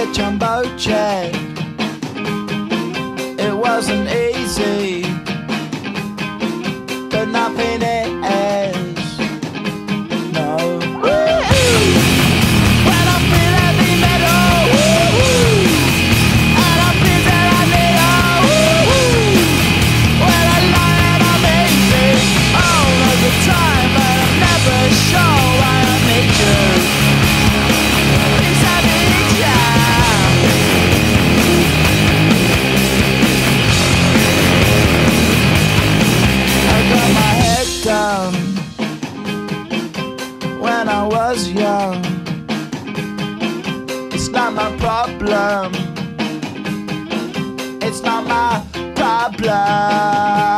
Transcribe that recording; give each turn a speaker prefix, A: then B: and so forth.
A: jumbo jet. It wasn't easy, but nothing is. No. When I feel heavy metal, and I feel that I need when I lie and I'm easy all of the time, but I'm never sure why I need you. Things I need ya. I got my head down when I was young. It's not my problem. It's not my problem.